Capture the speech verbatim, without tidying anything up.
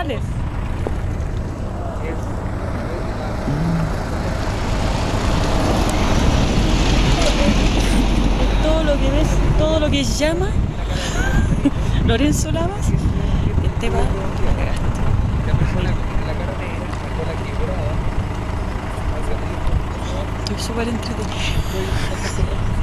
animales. Todo lo que ves, todo lo que llama Lorenzo Lamas, este va. Estoy súper entretenido.